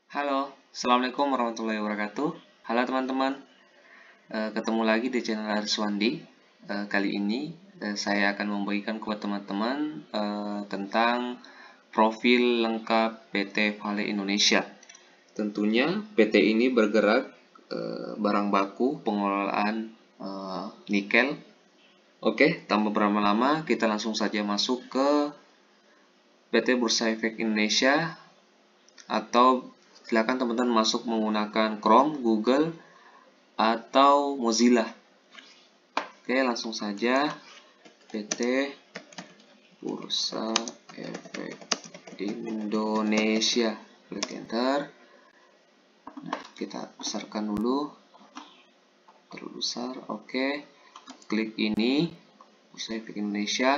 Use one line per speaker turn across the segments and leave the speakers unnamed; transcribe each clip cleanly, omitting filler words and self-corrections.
Halo, Assalamualaikum warahmatullahi wabarakatuh. Halo teman-teman, ketemu lagi di channel Arswandi. Kali ini saya akan membagikan kepada teman-teman tentang profil lengkap PT Vale Indonesia. Tentunya PT ini bergerak barang baku pengelolaan nikel. Oke, tanpa berlama-lama kita langsung saja masuk ke PT Bursa Efek Indonesia, atau silakan teman-teman masuk menggunakan Chrome, Google, atau Mozilla. Oke, langsung saja PT Bursa Efek Indonesia. Klik enter. Nah, kita besarkan dulu. Terlalu besar. Oke. Klik ini Bursa Efek Indonesia.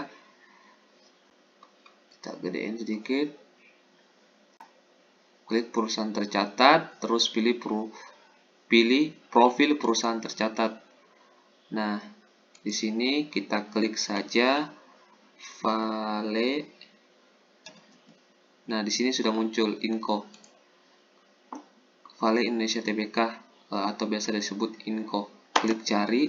Kita gedein sedikit. Klik perusahaan tercatat, terus pilih profil perusahaan tercatat. Nah, di sini kita klik saja Vale. Nah, di sini sudah muncul Inco. Vale Indonesia Tbk, atau biasa disebut Inco. Klik cari.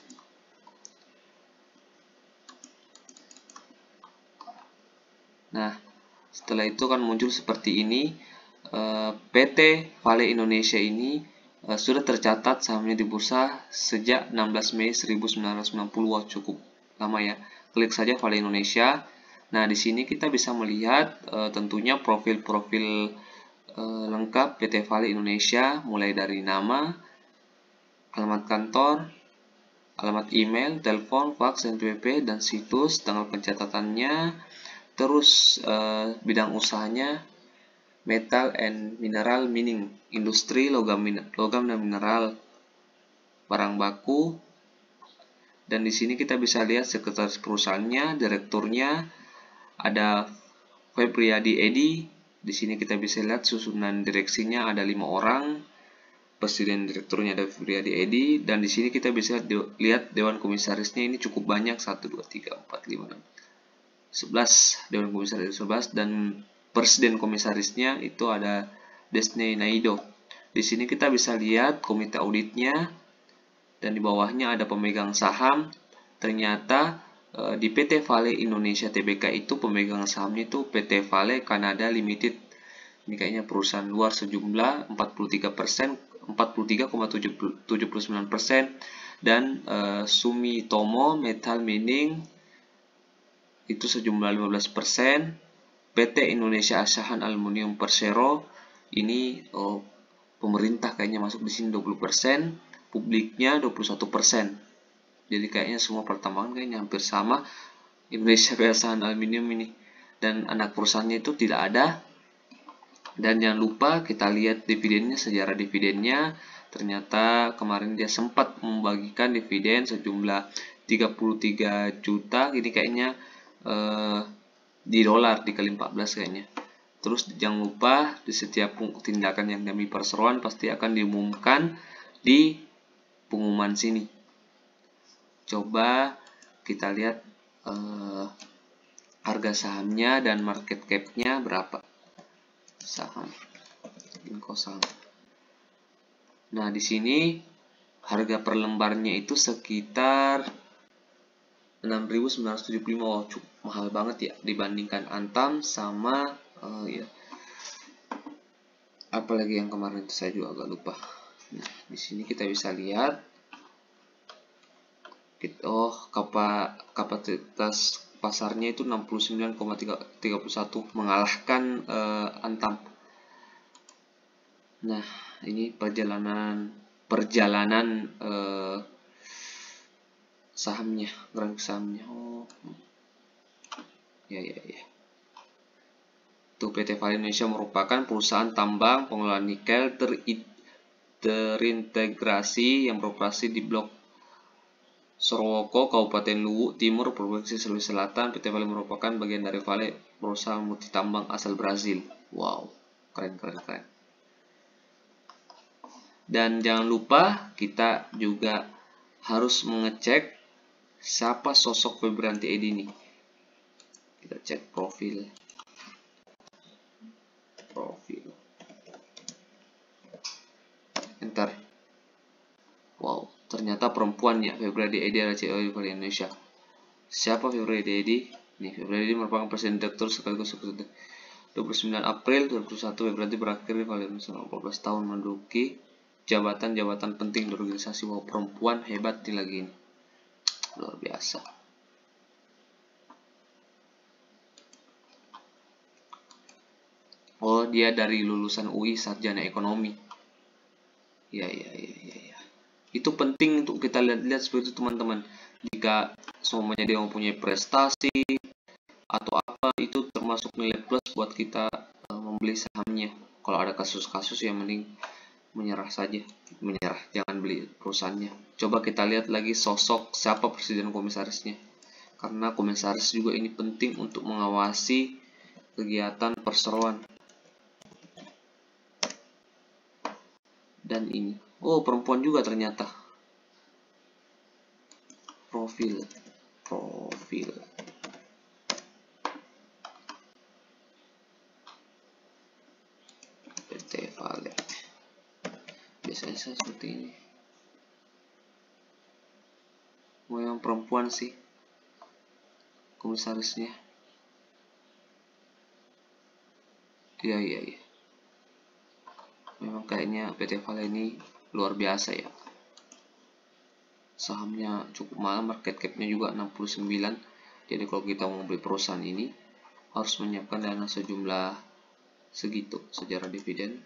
Nah, setelah itu kan muncul seperti ini. PT Vale Indonesia ini sudah tercatat sahamnya di bursa sejak 16 Mei 1990. Wah, cukup lama ya. Klik saja Vale Indonesia. Nah, di sini kita bisa melihat tentunya profil-profil lengkap PT Vale Indonesia, mulai dari nama, alamat kantor, alamat email, telepon, fax, NPWP, dan situs, tanggal pencatatannya, terus bidang usahanya, metal and mineral mining, industri logam dan mineral, barang baku, dan di sini kita bisa lihat sekretaris perusahaannya, direkturnya, ada Febriadi Edi. Di sini kita bisa lihat susunan direksinya ada 5 orang, presiden direkturnya ada Febriadi Edi, dan di sini kita bisa lihat dewan komisarisnya ini cukup banyak, 1, 2, 3, 4, 5, 6, 11 dewan komisaris 11, dan presiden komisarisnya itu ada Desne Naido. Di sini kita bisa lihat komite auditnya, dan di bawahnya ada pemegang saham. Ternyata di PT Vale Indonesia Tbk itu pemegang sahamnya itu PT Vale Canada Limited. Ini kayaknya perusahaan luar, sejumlah 43,79%, dan Sumitomo Metal Mining itu sejumlah 15%. PT Indonesia Asahan Aluminium Persero ini pemerintah kayaknya masuk di sini 20%, publiknya 21%. Jadi kayaknya semua pertambangan kayaknya hampir sama. Indonesia Asahan Aluminium ini, dan anak perusahaannya itu tidak ada. Dan jangan lupa kita lihat dividennya, sejarah dividennya. Ternyata kemarin dia sempat membagikan dividen sejumlah 33 juta. Ini kayaknya di dolar dikali 14 kayaknya. Terus jangan lupa di setiap tindakan yang demi perseroan pasti akan diumumkan di pengumuman sini. Coba kita lihat harga sahamnya dan market cap-nya berapa. Saham Inco saham. Nah, di sini harga per lembarnya itu sekitar 6.975. Oh, cukup mahal banget ya dibandingkan Antam sama ya. Apalagi yang kemarin itu saya juga agak lupa. Nah, di sini kita bisa lihat kapasitas pasarnya itu 69,31, mengalahkan Antam. Nah, ini perjalanan sahamnya, grafik sahamnya. Ya. Tuh, PT Vale Indonesia merupakan perusahaan tambang pengelolaan nikel terintegrasi yang beroperasi di Blok Sorowoko, Kabupaten Luwu Timur, Provinsi Sulawesi Selatan. PT Vale merupakan bagian dari Vale, perusahaan multitambang asal Brazil. Wow, keren. Dan jangan lupa kita juga harus mengecek siapa sosok Febriadi Edi ini. Kita cek profil. Bentar. Wow, ternyata perempuan ya, Februari Edi adalah CEO Vale Indonesia. Siapa Februari Edi? Nih, Februari Edi merupakan presiden direktur sekaligus sekretaris. 29 April 2001 Februari berakhir di Vale Indonesia, 14 tahun menduduki jabatan-jabatan penting di organisasi. Wow, perempuan hebat nih lagi ini. Luar biasa. Oh, dia dari lulusan UI sarjana ekonomi. Ya. Itu penting untuk kita lihat-lihat seperti itu, teman-teman. Jika semuanya dia mempunyai prestasi atau apa, itu termasuk nilai plus buat kita membeli sahamnya. Kalau ada kasus-kasus yang mending menyerah saja. Menyerah, jangan beli perusahaannya. Coba kita lihat lagi sosok siapa presiden komisarisnya. Karena komisaris juga ini penting untuk mengawasi kegiatan perseroan. Dan ini, oh perempuan juga ternyata. Profil PT Vale. Biasanya seperti ini. Oh, yang perempuan sih komisarisnya. Iya. Memang kayaknya PT Vale ini luar biasa ya. Sahamnya cukup mahal, market cap-nya juga 69. Jadi kalau kita mau beli perusahaan ini harus menyiapkan dana sejumlah segitu secara dividen.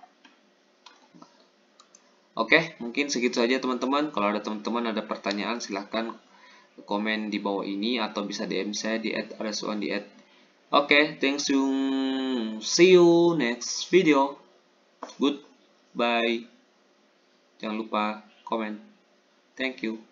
Oke, mungkin segitu saja teman-teman. Kalau ada teman-teman ada pertanyaan silahkan komen di bawah ini atau bisa DM saya di @rswan di Oke, thanks you. See you next video. Goodbye. Jangan lupa komen. Thank you.